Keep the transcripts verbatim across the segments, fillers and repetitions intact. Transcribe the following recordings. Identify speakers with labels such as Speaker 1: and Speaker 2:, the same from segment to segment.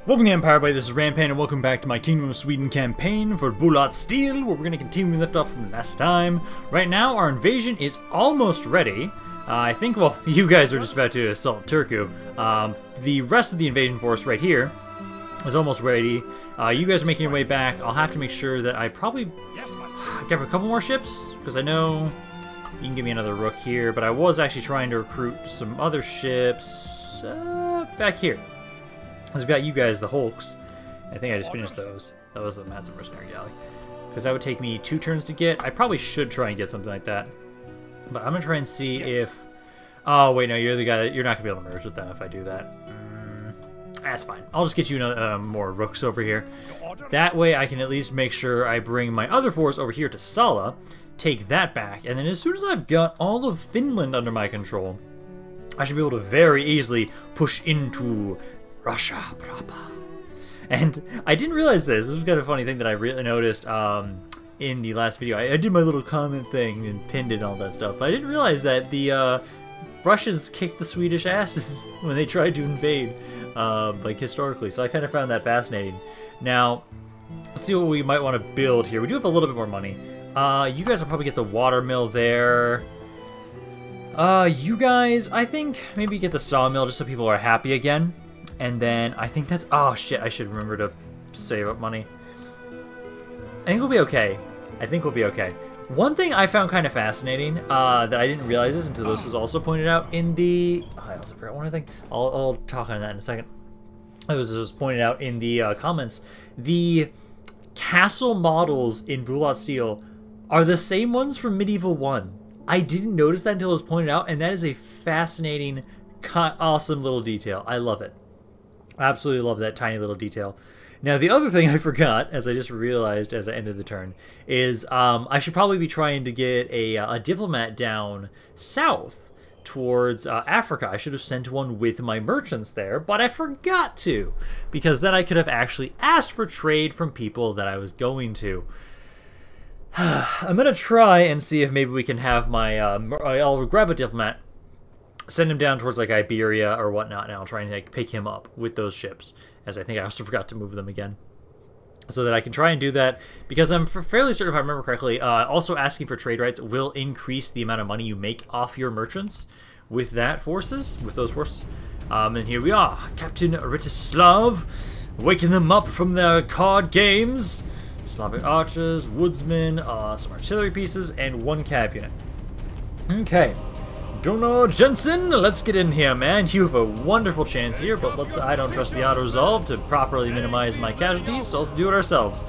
Speaker 1: Welcome to Empire Blade, this is Rampaned, and welcome back to my Kingdom of Sweden campaign for Bulat Steel, where we're going to continue we left off from last time. Right now, our invasion is almost ready. Uh, I think, well, you guys are just about to assault Turku. Um, the rest of the invasion force right here is almost ready. Uh, you guys are making your way back. I'll have to make sure that I probably get a couple more ships, because I know you can give me another rook here, but I was actually trying to recruit some other ships uh, back here. I've got you guys, the Hulks. I think I just finished those. That was the Massive Mercenary Galley. Because that would take me two turns to get. I probably should try and get something like that. But I'm going to try and see yes. if... Oh, wait, no, you're the guy that... You're not going to be able to merge with them if I do that. Mm, that's fine. I'll just get you another, uh, more Rooks over here. That way I can at least make sure I bring my other force over here to Sala, take that back, and then as soon as I've got all of Finland under my control, I should be able to very easily push into Russia proper. And I didn't realize this. This was kind of a funny thing that I really noticed um, in the last video. I, I did my little comment thing and pinned it and all that stuff, but I didn't realize that the uh, Russians kicked the Swedish asses when they tried to invade, uh, like historically. So I kind of found that fascinating. Now, let's see what we might want to build here. We do have a little bit more money. Uh, you guys will probably get the water mill there. Uh, you guys, I think maybe get the sawmill just so people are happy again. And then I think that's... Oh, shit. I should remember to save up money. I think we'll be okay. I think we'll be okay. One thing I found kind of fascinating uh, that I didn't realize this until this was also pointed out in the... Oh, I also forgot one other thing. I'll, I'll talk on that in a second. It was, it was pointed out in the uh, comments. The castle models in Bulat Steel are the same ones from Medieval one. I didn't notice that until it was pointed out, and that is a fascinating, awesome little detail. I love it. Absolutely love that tiny little detail. Now, the other thing I forgot, as I just realized as I ended the turn, is um, I should probably be trying to get a, a diplomat down south towards uh, Africa. I should have sent one with my merchants there, but I forgot to, because then I could have actually asked for trade from people that I was going to. I'm going to try and see if maybe we can have my... Uh, I'll grab a diplomat, send him down towards like Iberia or whatnot, and I'll try and like pick him up with those ships, as I think I also forgot to move them again, so that I can try and do that, because I'm fairly certain, if I remember correctly, uh, also asking for trade rights will increase the amount of money you make off your merchants with that forces, with those forces. Um, and here we are, Captain Ritislav, waking them up from their card games. Slavic archers, woodsmen, uh, some artillery pieces, and one cav unit. Okay. Donor Jensen, let's get in here, man. You have a wonderful chance here, but let's I don't trust the auto-resolve to properly minimize my casualties, so let's do it ourselves.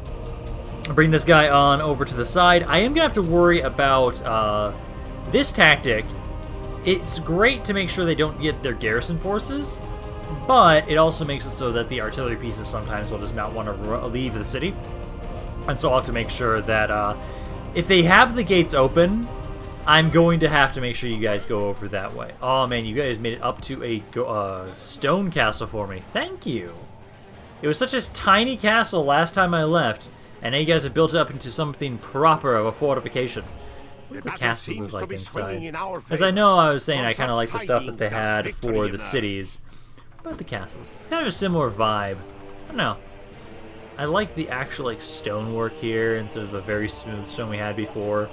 Speaker 1: Bring this guy on over to the side. I am going to have to worry about uh, this tactic. It's great to make sure they don't get their garrison forces, but it also makes it so that the artillery pieces sometimes will just not want to leave the city. And so I'll have to make sure that uh, if they have the gates open, I'm going to have to make sure you guys go over that way. Oh man, you guys made it up to a uh, stone castle for me. Thank you. It was such a tiny castle last time I left, and now you guys have built it up into something proper of a fortification. What does the castle look like inside? In As I know, I was saying I kind of like the stuff that they had for the cities. But the castles, it's kind of a similar vibe. I don't know. I like the actual like stonework here instead of the very smooth stone we had before.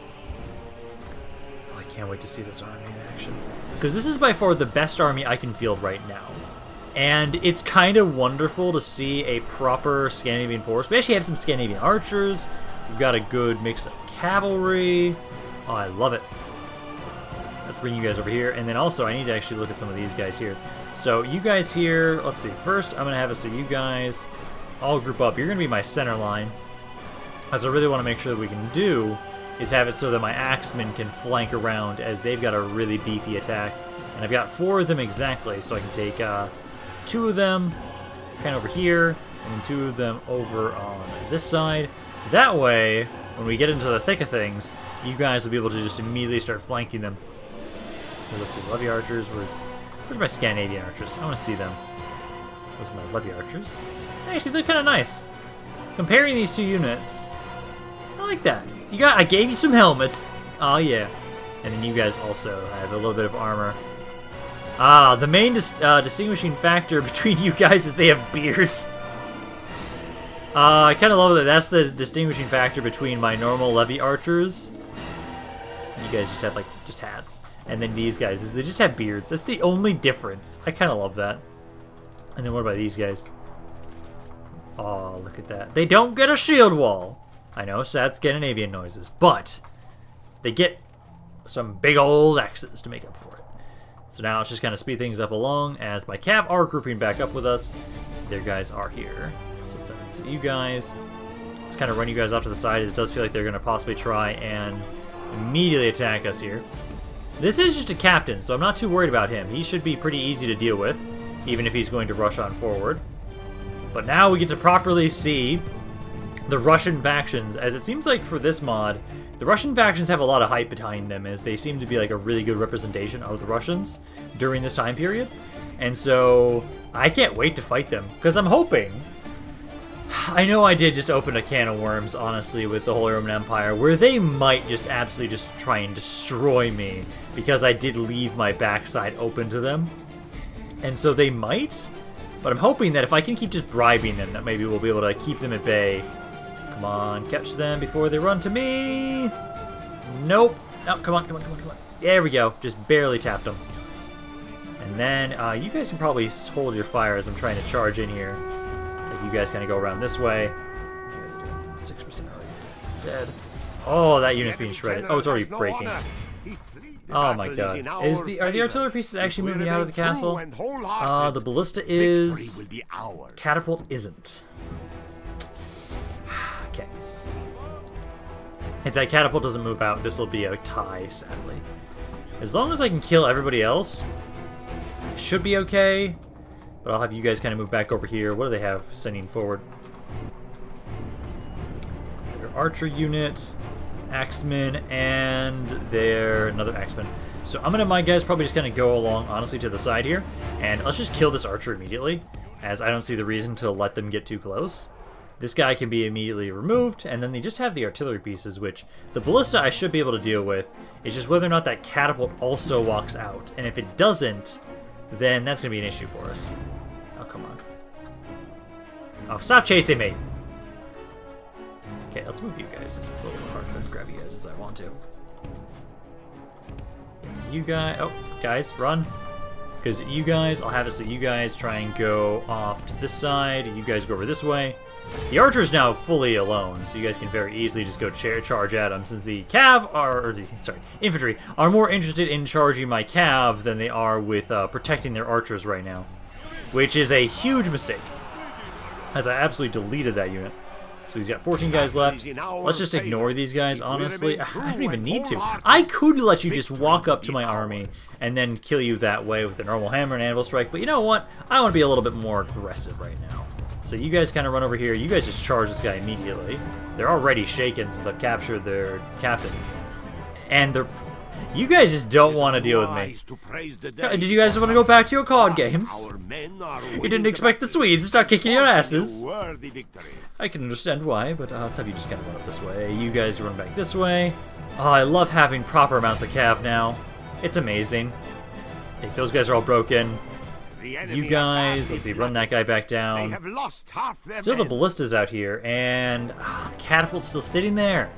Speaker 1: Oh, I can't wait to see this army in action, because this is by far the best army I can field right now, and it's kind of wonderful to see a proper Scandinavian force. We actually have some Scandinavian archers. We've got a good mix of cavalry. Oh, I love it. Let's bring you guys over here, and then also I need to actually look at some of these guys here. So you guys here, let's see. First, I'm gonna have it so you guys all group up. You're going to be my center line. As I really want to make sure that we can do is have it so that my axemen can flank around, as they've got a really beefy attack. And I've got four of them exactly, so I can take uh, two of them kind of over here, and then two of them over on this side. That way, when we get into the thick of things, you guys will be able to just immediately start flanking them. So let's see, Levy archers. Where's, where's my Scandinavian archers? I want to see them. Those are my Levy archers. Actually, they're kind of nice. Comparing these two units, I like that. You got, I gave you some helmets. Oh yeah, and then you guys also have a little bit of armor. Ah, the main dis uh, distinguishing factor between you guys is they have beards. Uh, I kind of love that. That's the distinguishing factor between my normal levy archers. You guys just have, like, just hats. And then these guys, is they just have beards. That's the only difference. I kind of love that. And then what about these guys? Oh, look at that. They don't get a shield wall. I know, sad Scandinavian noises. But they get some big old axes to make up for it. So now it's just kind of speed things up along as my cav are grouping back up with us. Their guys are here. So let's so you guys. Let's kind of run you guys off to the side. It does feel like they're going to possibly try and immediately attack us here. This is just a captain, so I'm not too worried about him. He should be pretty easy to deal with, even if he's going to rush on forward. But now we get to properly see the Russian factions, as it seems like for this mod, the Russian factions have a lot of hype behind them, as they seem to be like a really good representation of the Russians during this time period. And so I can't wait to fight them, because I'm hoping... I know I did just open a can of worms, honestly, with the Holy Roman Empire, where they might just absolutely just try and destroy me, because I did leave my backside open to them. And so they might, but I'm hoping that if I can keep just bribing them, that maybe we'll be able to keep them at bay. Come on, catch them before they run to me! Nope. Oh, come on, come on, come on, come on. There we go. Just barely tapped them. And then, uh, you guys can probably hold your fire as I'm trying to charge in here. If you guys kind of go around this way. six percent dead. Oh, that unit's being shredded. Oh, it's already breaking. Oh my god. Is the Are the artillery pieces actually moving out of the castle? Uh, the ballista is... Catapult isn't. Okay. If that catapult doesn't move out, this will be a tie, sadly. As long as I can kill everybody else, it should be okay. But I'll have you guys kind of move back over here. What do they have sending forward? Their archer units, axemen, and their another axeman. So I'm gonna, my guys probably just kind of go along, honestly, to the side here, and let's just kill this archer immediately, as I don't see the reason to let them get too close. This guy can be immediately removed, and then they just have the artillery pieces, which the ballista I should be able to deal with. It's just whether or not that catapult also walks out, and if it doesn't, then that's gonna be an issue for us. Oh, come on. Oh, stop chasing me! Okay, let's move you guys, since it's a little hard to grab you guys as I want to. You guys... Oh, guys, run. Because you guys... I'll have it so you guys try and go off to this side, you guys go over this way. The archer is now fully alone, so you guys can very easily just go ch charge at him, since the cav are... Or the, sorry, infantry are more interested in charging my cav than they are with uh, protecting their archers right now. Which is a huge mistake, as I absolutely deleted that unit. So he's got fourteen guys left. Let's just ignore these guys, honestly. I don't even need to. I could let you just walk up to my army and then kill you that way with a normal hammer and anvil strike, but you know what? I want to be a little bit more aggressive right now. So you guys kind of run over here. You guys just charge this guy immediately. They're already shaken since I've captured their captain. And they're... You guys just don't want to deal with me. Did you guys want to go back to your card games? You didn't expect the Swedes to start kicking your asses. I can understand why, but uh, let's have you just kind of run up this way. You guys run back this way. Oh, I love having proper amounts of cav now. It's amazing. Okay, those guys are all broken. You guys, let's see, run that guy back down. Still the ballista's out here, and oh, the catapult's still sitting there.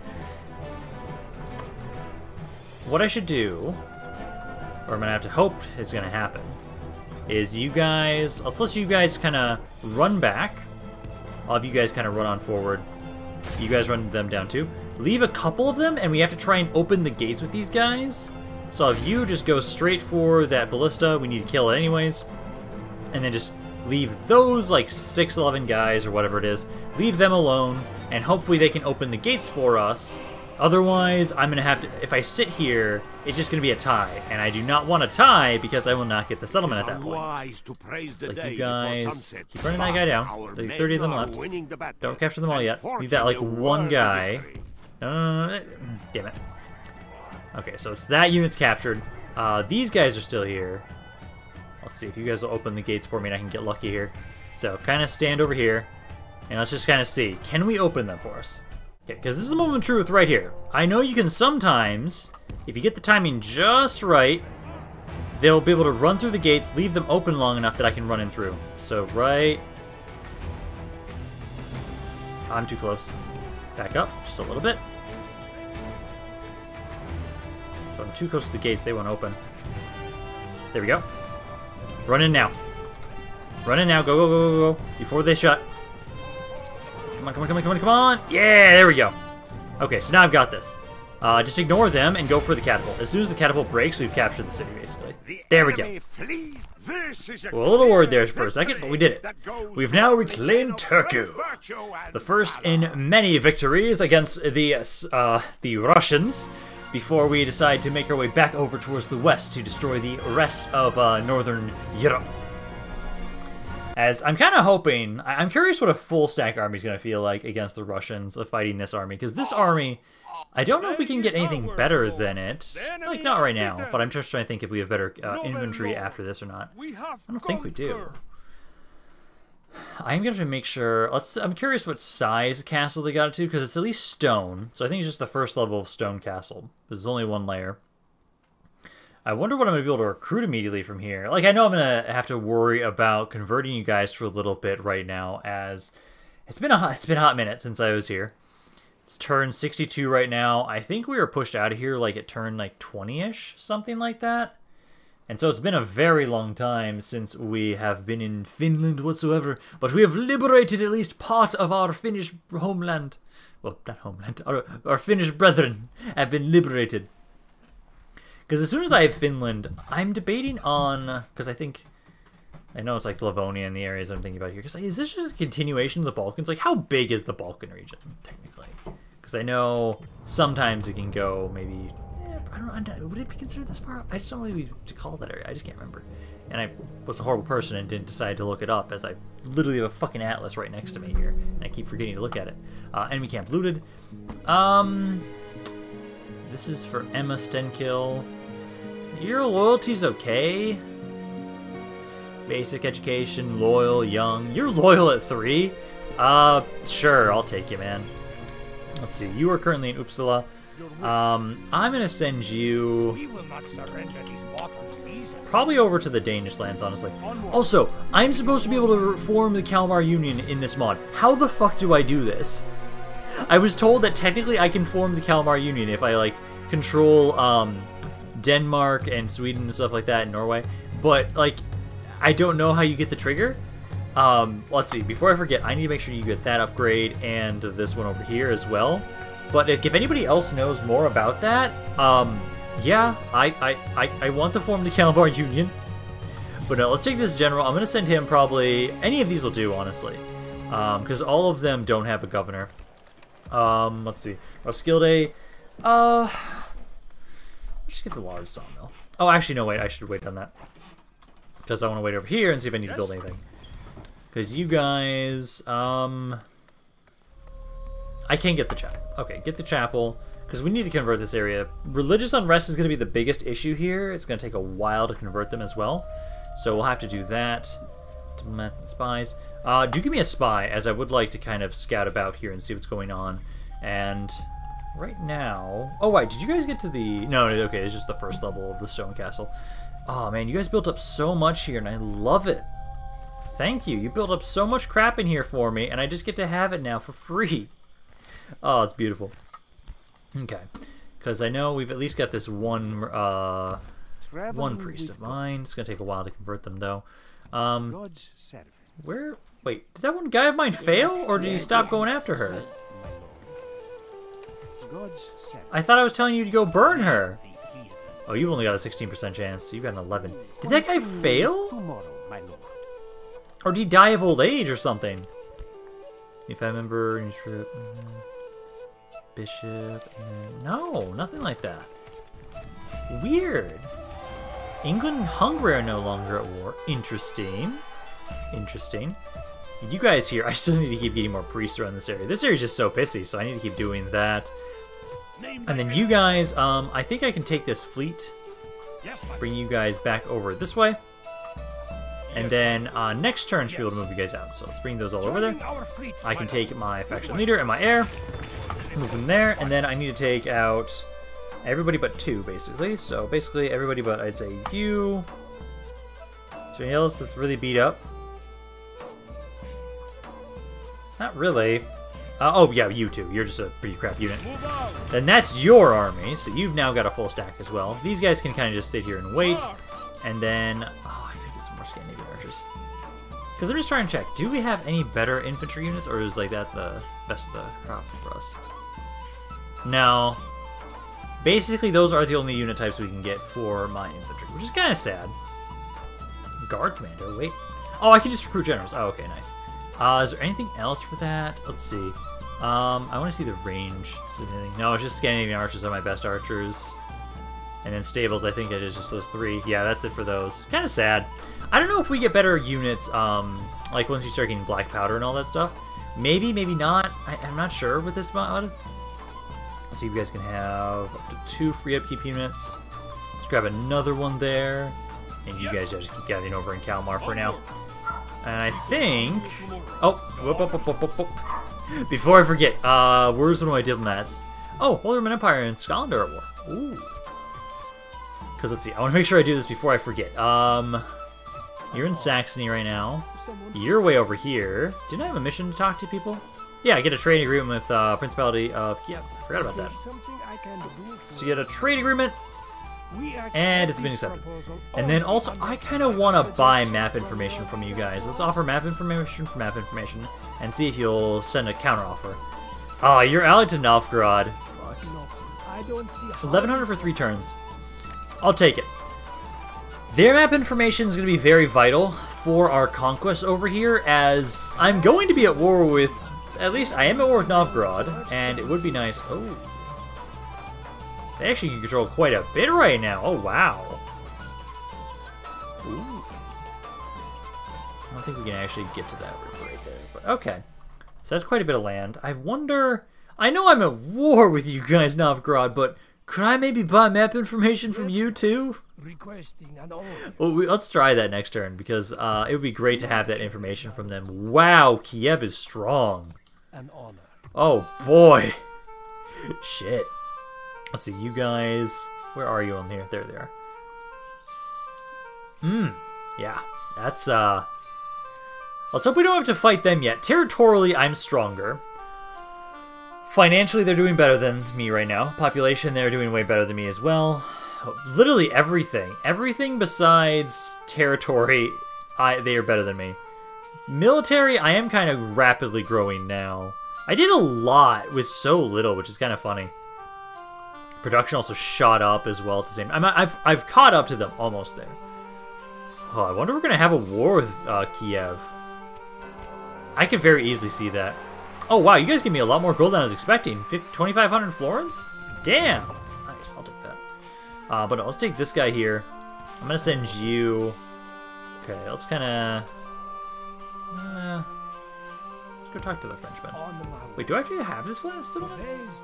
Speaker 1: What I should do, or I'm gonna have to hope is gonna happen, is you guys, let's let you guys kind of run back. I'll have you guys kind of run on forward. You guys run them down too. Leave a couple of them, and we have to try and open the gates with these guys. So I'll have you just go straight for that ballista. We need to kill it anyways. And then just leave those like six eleven guys or whatever it is. Leave them alone, and hopefully they can open the gates for us. Otherwise, I'm going to have to... If I sit here, it's just going to be a tie. And I do not want a tie because I will not get the settlement at that point. So like you guys... Keep running that guy down. There's thirty of them left. Don't capture them all yet. Leave that, like, one guy. No, no, no, no. Damn it. Okay, so it's that unit's captured. Uh, these guys are still here. Let's see if you guys will open the gates for me and I can get lucky here. So, kind of stand over here. And let's just kind of see. Can we open them for us? Okay, because this is a moment of truth right here. I know you can sometimes, if you get the timing just right, they'll be able to run through the gates, leave them open long enough that I can run in through. So right... I'm too close. Back up just a little bit. So I'm too close to the gates, they won't open. There we go. Run in now. Run in now, go, go, go, go, go, before they shut. Come on, come on, come on, come on, come on! Yeah, there we go. Okay, so now I've got this. Uh, just ignore them and go for the catapult. As soon as the catapult breaks, we've captured the city, basically.
Speaker 2: The
Speaker 1: there we go.
Speaker 2: A
Speaker 1: well, a little worried there for a second, but we did it. We've now reclaimed Turku. The first in many victories against the uh, the Russians, before we decide to make our way back over towards the west to destroy the rest of uh, Northern Europe. As I'm kind of hoping, I'm curious what a full stack army is going to feel like against the Russians of fighting this army, because this army, I don't know if we can get anything better than it. Like, not right now, but I'm just trying to think if we have better uh, infantry after this or not. I don't think we do. I'm going to make sure, let's, I'm curious what size castle they got it to, because it's at least stone, so I think it's just the first level of stone castle. There's only one layer. I wonder what I'm going to be able to recruit immediately from here. Like, I know I'm going to have to worry about converting you guys for a little bit right now, as it's been a hot, it's been a hot minute since I was here. It's turn sixty-two right now. I think we were pushed out of here like at turn like twenty-ish, something like that. And so it's been a very long time since we have been in Finland whatsoever, but we have liberated at least part of our Finnish homeland. Well, not homeland, our, our Finnish brethren have been liberated. Because as soon as I have Finland, I'm debating on, because I think, I know it's like Livonia and the areas I'm thinking about here, because like, is this just a continuation of the Balkans? Like, how big is the Balkan region, technically? Because I know sometimes it can go maybe, eh, I don't know, would it be considered this far up? I just don't know what to call that area, I just can't remember. And I was a horrible person and didn't decide to look it up, as I literally have a fucking atlas right next to me here, and I keep forgetting to look at it. Uh, enemy camp looted. Um, this is for Emma Stenkill. Your loyalty's okay. Basic education, loyal, young. You're loyal at three? Uh, sure, I'll take you, man. Let's see, you are currently in Uppsala. Um, I'm gonna send you...
Speaker 2: We will not surrender these waters easily.
Speaker 1: Probably over to the Danish lands, honestly. Also, I'm supposed to be able to reform the Kalmar Union in this mod. How the fuck do I do this? I was told that technically I can form the Kalmar Union if I, like, control, um... Denmark and Sweden and stuff like that, and Norway, but like I don't know how you get the trigger. Um, let's see, before I forget, I need to make sure you get that upgrade and this one over here as well. But if anybody else knows more about that, um, yeah, I, I, I, I want to form the Kalmar Union. But no, let's take this general. I'm going to send him probably, any of these will do, honestly, because um, all of them don't have a governor. Um, let's see, Roskilde, uh... just get the large sawmill. Oh, actually, no, wait. I should wait on that. Because I want to wait over here and see if I need to build anything. Because you guys, um... I can't get the chapel. Okay, get the chapel. Because we need to convert this area. Religious unrest is going to be the biggest issue here. It's going to take a while to convert them as well. So we'll have to do that. Diplomat and spies. Uh, do give me a spy, as I would like to kind of scout about here and see what's going on. And... right now... oh, wait, did you guys get to the... no, okay, it's just the first level of the stone castle. Oh, man, you guys built up so much here, and I love it. Thank you. You built up so much crap in here for me, and I just get to have it now for free. Oh, it's beautiful. Okay. Because I know we've at least got this one, uh... one priest of mine. It's going to take a while to convert them, though. Um... where... wait, did that one guy of mine fail, or did he stop going after her? I thought I was telling you to go burn her. Oh, you've only got a sixteen percent chance. You've got an eleven. Did that guy fail? Or did he die of old age or something? If I remember, any trip, bishop. No, nothing like that. Weird. England and Hungary are no longer at war. Interesting. Interesting. You guys here, I still need to keep getting more priests around this area. This area is just so pissy, so I need to keep doing that. And then you guys, um, I think I can take this fleet, bring you guys back over this way, and then uh, next turn should be able to move you guys out. So let's bring those all over there. I can take my faction leader and my heir, move them there, and then I need to take out Everybody but two, basically. So basically everybody but, I'd say, you. Is there anything else that's really beat up? Not really. Uh, oh, yeah, you two. You're just a pretty crap unit. And that's your army, so you've now got a full stack as well. These guys can kind of just sit here and wait. And then... Oh, I could get some more Scandinavian archers. Because I'm just trying to check. Do we have any better infantry units, or is like that the best of the crop for us? No. Basically, those are the only unit types we can get for my infantry, which is kind of sad. Guard commander, wait. Oh, I can just recruit generals. Oh, okay, nice. Uh, is there anything else for that? Let's see. Um, I want to see the range. So anything... No, it's just Scandinavian archers are my best archers. And then stables, I think it is just those three. Yeah, that's it for those. Kind of sad. I don't know if we get better units, um, like once you start getting black powder and all that stuff. Maybe, maybe not. I, I'm not sure with this mod. Let's see if you guys can have up to two free upkeep units. Let's grab another one there. And you guys just keep gathering over in Kalmar for now. And I think... Oh, whoop, whoop, whoop, whoop, whoop, whoop. Before I forget, uh, where's one of my diplomats? Oh, Holy Roman Empire and Scotland are at war. Ooh. Because let's see, I want to make sure I do this before I forget. Um, you're in Saxony right now. You're way over here. Didn't I have a mission to talk to people? Yeah, I get a trade agreement with uh, Principality of Kiev. I forgot about that. So you get a trade agreement. And it's been accepted. And then also, I kind of want to buy map information from you guys. Let's offer map information for map information and see if you'll send a counteroffer. Oh, you're allied to Novgorod. Fuck. eleven hundred for three turns. I'll take it. Their map information is going to be very vital for our conquest over here, as I'm going to be at war with, at least I am at war with Novgorod, and it would be nice. Oh. They actually can control quite a bit right now. Oh, wow. Ooh. I don't think we can actually get to that river right there. But okay. So that's quite a bit of land. I wonder... I know I'm at war with you guys, Novgorod, but could I maybe buy map information from you too?
Speaker 2: Requesting an order.
Speaker 1: Well, we, let's try that next turn, because uh, it would be great to have that information from them. Wow, Kiev is strong.
Speaker 2: An honor.
Speaker 1: Oh, boy. Shit. Let's see, you guys... Where are you on here? There they are. Hmm. Yeah. That's, uh... Let's hope we don't have to fight them yet. Territorially, I'm stronger. Financially, they're doing better than me right now. Population, they're doing way better than me as well. Literally everything. Everything besides territory, I they are better than me. Military, I am kind of rapidly growing now. I did a lot with so little, which is kind of funny. Production also shot up as well at the same time. I've, I've caught up to them almost there. Oh, I wonder if we're going to have a war with uh, Kiev. I could very easily see that. Oh, wow, you guys give me a lot more gold than I was expecting. twenty-five hundred florins? Damn. Nice, I'll take that. Uh, but no, let's take this guy here. I'm going to send you... Okay, let's kind of... Uh, let's go talk to the Frenchman. Wait, do I actually have this last settlement?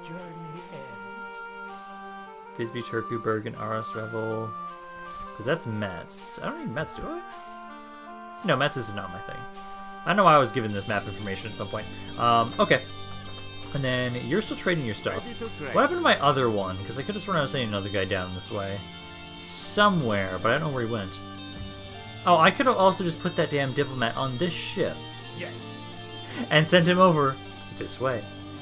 Speaker 1: Visby, Turku, Bergen, Aras, Revel. Because that's Metz. I don't need Metz, do I? No, Metz is not my thing. I don't know why I was given this map information at some point. Um, okay. And then you're still trading your stuff. What happened to my other one? Because I could have sworn I was sending another guy down this way. Somewhere, but I don't know where he went. Oh, I could have also just put that damn diplomat on this ship.
Speaker 2: Yes.
Speaker 1: And sent him over this way.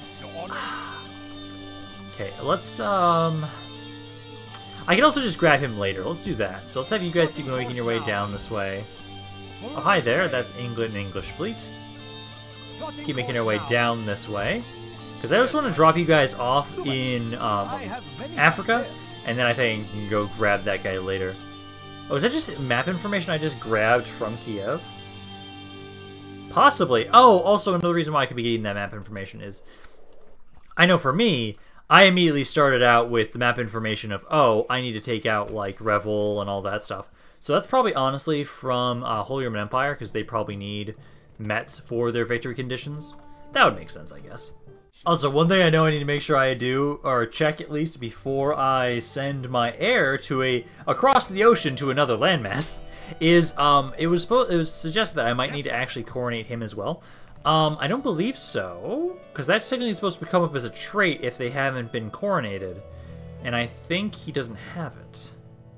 Speaker 1: Okay, let's, um... I can also just grab him later. Let's do that. So let's have you guys keep making your way down this way. Oh, hi there. That's England and English fleet. Keep making our way down this way. Because I just want to drop you guys off in um, Africa. And then I think I can go grab that guy later. Oh, is that just map information I just grabbed from Kiev? Possibly. Oh, also another reason why I could be getting that map information is... I know for me... I immediately started out with the map information of, oh, I need to take out, like, Revel and all that stuff. So that's probably, honestly, from uh, Holy Roman Empire, because they probably need Metz for their victory conditions. That would make sense, I guess. Also, one thing I know I need to make sure I do, or check at least before I send my heir to a, across the ocean to another landmass, is, um, it was supposed, it was suggested that I might need to actually coronate him as well. Um, I don't believe so, because that's technically supposed to come up as a trait if they haven't been coronated. And I think he doesn't have it.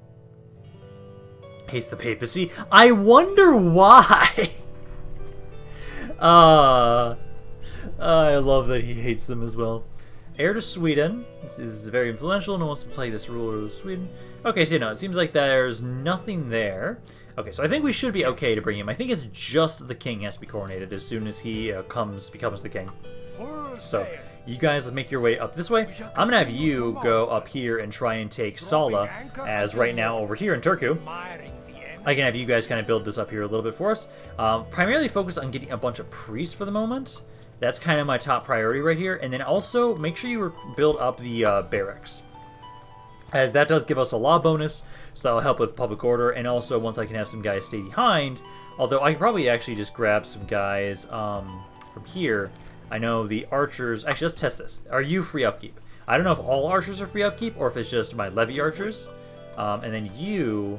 Speaker 1: Hates the papacy. I wonder why! uh, I love that he hates them as well. Heir to Sweden. This is very influential. No one wants to play this ruler of Sweden. Okay, so no, it seems like there's nothing there. Okay, so I think we should be okay to bring him. I think it's just the king has to be coronated as soon as he uh, comes becomes the king. So, you guys make your way up this way. I'm gonna have you go up here and try and take Sala, as right now over here in Turku. I can have you guys kind of build this up here a little bit for us. Um, primarily focus on getting a bunch of priests for the moment. That's kind of my top priority right here. And then also, make sure you build up the uh, barracks, as that does give us a law bonus, so that'll help with public order. And also, once I can have some guys stay behind, although I can probably actually just grab some guys um, from here. I know the archers... Actually, let's test this. Are you free upkeep? I don't know if all archers are free upkeep, or if it's just my levy archers. Um, and then you...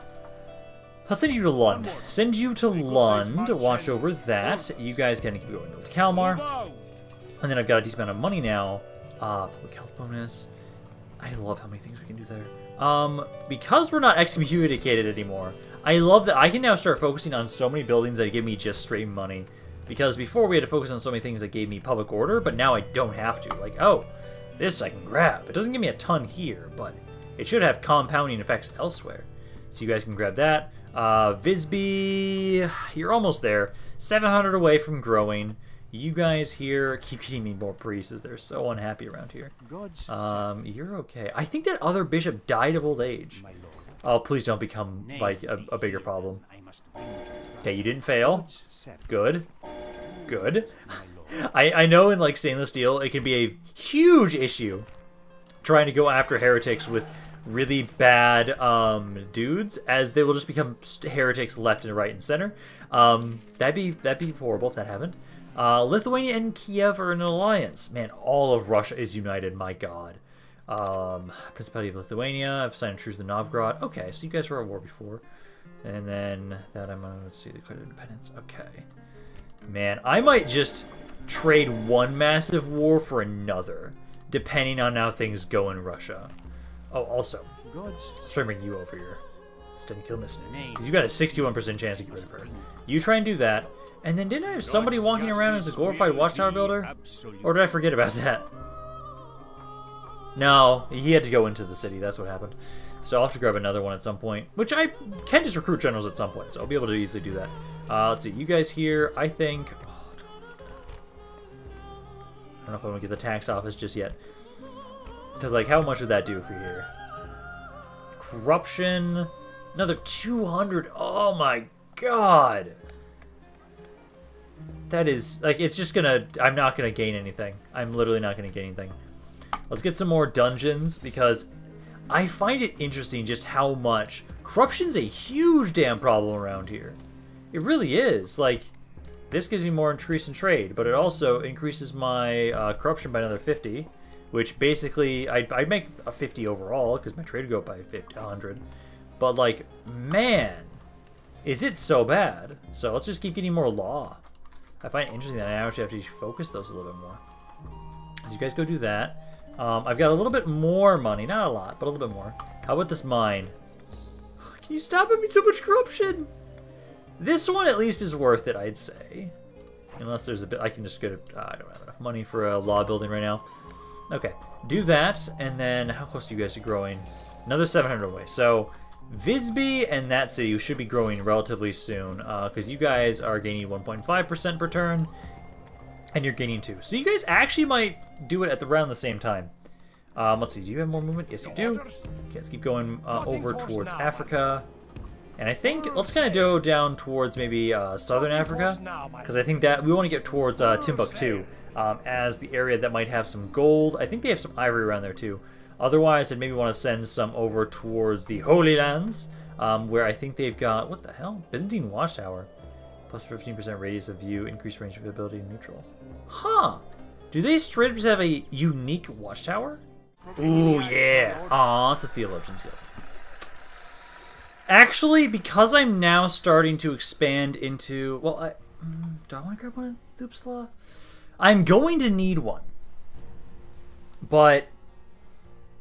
Speaker 1: Let's send you to Lund. Send you to Lund to watch over that. You guys can keep going to Kalmar. And then I've got a decent amount of money now. Uh, public health bonus. I love how many things we can do there. Um, because we're not excommunicated anymore, I love that I can now start focusing on so many buildings that give me just straight money. Because before we had to focus on so many things that gave me public order, but now I don't have to. Like, oh, this I can grab. It doesn't give me a ton here, but it should have compounding effects elsewhere. So you guys can grab that. Uh, Visby, you're almost there. seven hundred away from growing. You guys here keep getting me more priests, as they're so unhappy around here. Um, you're okay. I think that other bishop died of old age. Oh, please don't become, like, a, a bigger problem. Okay, you didn't fail. Good. Good. I, I know in, like, stainless steel, it can be a huge issue trying to go after heretics with really bad um, dudes, as they will just become heretics left and right and center. Um, that'd be that'd be horrible if that happened. Uh, Lithuania and Kiev are in an alliance. Man, all of Russia is united. My God. Um, Principality of Lithuania. I've signed a truce with Novgorod. Okay, so you guys were at war before, and then that I'm gonna let's see the declared independence. Okay, man, I might just trade one massive war for another, depending on how things go in Russia. Oh, also, let's try and bring you over here. Steady kill missing. You got a sixty-one percent chance to get rid of her. You try and do that. And then didn't I have somebody walking around as a glorified watchtower builder? Or did I forget about that? No, he had to go into the city. That's what happened. So I'll have to grab another one at some point. Which I can just recruit generals at some point. So I'll be able to easily do that. Uh, let's see. You guys here, I think... I don't know if I want to get the tax office just yet. Because, like, how much would that do for here? Corruption. Another two hundred. Oh, my God. That is, like, it's just gonna... I'm not gonna gain anything. I'm literally not gonna gain anything. Let's get some more dungeons, because I find it interesting just how much... Corruption's a huge damn problem around here. It really is. Like, this gives me more increase in trade, but it also increases my uh, corruption by another fifty. Which basically, I'd, I'd make a fifty overall, because my trade would go up by fifty, one hundred. But, like, man, is it so bad. So let's just keep getting more law. I find it interesting that I actually have to focus those a little bit more. So you guys go do that. Um, I've got a little bit more money. Not a lot, but a little bit more. How about this mine? Can you stop having so much corruption? This one at least is worth it, I'd say. Unless there's a bit... I can just go to... Uh, I don't have enough money for a law building right now. Okay, do that, and then how close are you guys to growing? Another seven hundred away. So, Visby and that city should be growing relatively soon, because uh, you guys are gaining one point five percent per turn, and you're gaining two. So you guys actually might do it at the, around the same time. Um, let's see, do you have more movement? Yes, you do. Okay, let's keep going uh, over towards Africa. And I think, let's kind of go down towards maybe uh, southern Africa, because I think that we want to get towards uh, Timbuktu. Um, as the area that might have some gold. I think they have some ivory around there too. Otherwise, I'd maybe want to send some over towards the Holy Lands, um, where I think they've got, what the hell? Byzantine Watchtower. Plus fifteen percent radius of view, increased range of ability, neutral. Huh. Do they straight up just have a unique watchtower? Ooh, yeah. Aw, it's the Theologian's Guild. Actually, because I'm now starting to expand into... Well, I... Do I want to grab one of Thupsla? I'm going to need one, but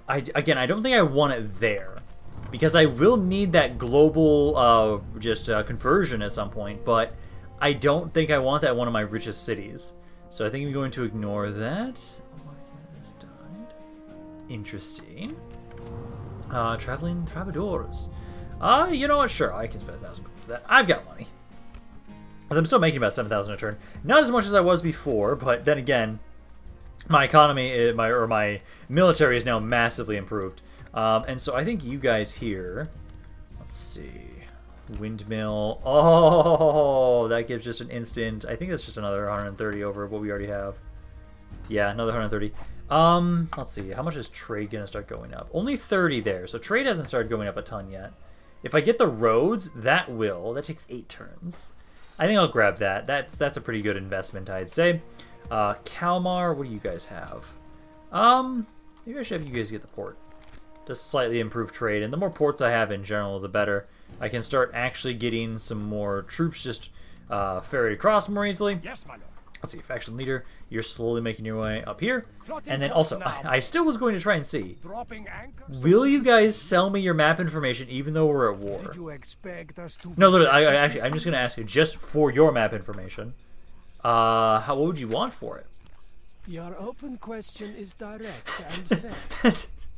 Speaker 1: I, again, I don't think I want it there. Because I will need that global uh, just uh, conversion at some point, but I don't think I want that in one of my richest cities. So I think I'm going to ignore that. Oh my God, this died. Interesting. Uh, traveling troubadours. Uh, you know what? Sure, I can spend a thousand for that. I've got money. I'm still making about seven thousand a turn. Not as much as I was before, but then again, my economy, my or my military is now massively improved. Um, and so I think you guys here, let's see, windmill. Oh, that gives just an instant. I think that's just another one hundred thirty over what we already have. Yeah, another one hundred thirty. Um, let's see, how much is trade gonna start going up? Only thirty there, so trade hasn't started going up a ton yet. If I get the roads, that will. That takes eight turns. I think I'll grab that. That's that's a pretty good investment, I'd say. Uh, Kalmar, what do you guys have? Um, maybe I should have you guys get the port. Just slightly improve trade, and the more ports I have in general, the better. I can start actually getting some more troops just uh, ferried across more easily.
Speaker 2: Yes, my lord.
Speaker 1: Let's see, faction leader, you're slowly making your way up here. And then also, I, I still was going to try and see, will you guys sell me your map information even though we're at war?
Speaker 2: Did you expect us to
Speaker 1: No, literally, I, I actually, I'm just going to ask you just for your map information. Uh, how, what would you want for it?
Speaker 2: Your open question is direct and fair.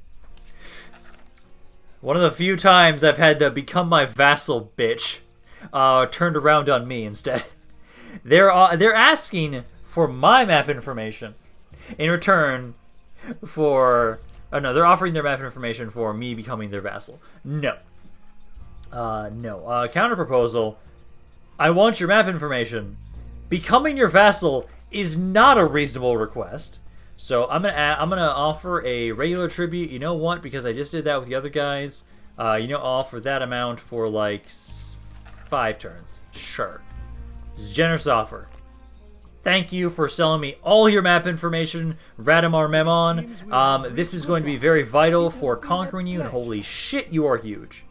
Speaker 1: One of the few times I've had to become my vassal bitch uh, turned around on me instead. They're uh, they're asking for my map information in return for... Oh no, they're offering their map information for me becoming their vassal. No. Uh, no. Uh, counter proposal. I want your map information. Becoming your vassal is not a reasonable request. So I'm gonna add, I'm gonna offer a regular tribute. You know what? Because I just did that with the other guys. Uh, you know, I'll offer that amount for like five turns. Sure. Generous offer. Thank you for selling me all your map information, Radamar Memon. Um, this is going to be very vital for conquering you, and holy shit, you are huge.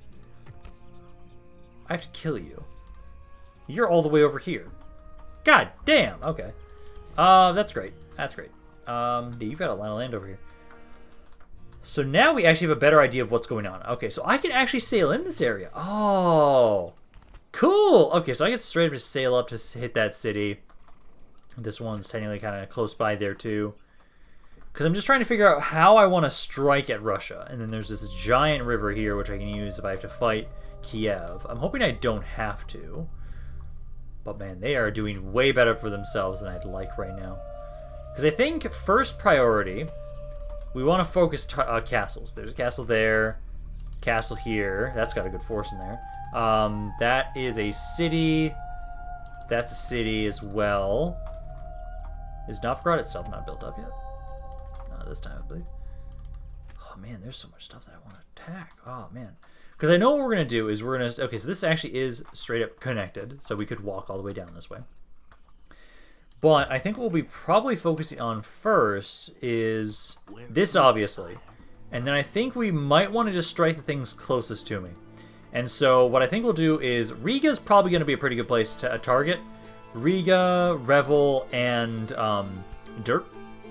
Speaker 1: I have to kill you. You're all the way over here. God damn. Okay. Uh, that's great. That's great. Um, you've got a lot of land over here. So now we actually have a better idea of what's going on. Okay, so I can actually sail in this area. Oh. Cool! Okay, so I get straight up to sail up to hit that city. This one's technically kind of close by there, too. Because I'm just trying to figure out how I want to strike at Russia. And then there's this giant river here, which I can use if I have to fight Kiev. I'm hoping I don't have to. But, man, they are doing way better for themselves than I'd like right now. Because I think first priority, we want to focus t uh, castles. There's a castle there. Castle here. That's got a good force in there. Um, that is a city. That's a city as well. Is Novgorod itself not built up yet? Not this time, I believe. Oh man, there's so much stuff that I want to attack. Oh man. Because I know what we're going to do is we're going to... Okay, so this actually is straight up connected, so we could walk all the way down this way. But I think what we'll be probably focusing on first is this, obviously. And then I think we might want to just strike the things closest to me. And so what I think we'll do is Riga's probably going to be a pretty good place to uh, target. Riga, Revel, and um, Derp.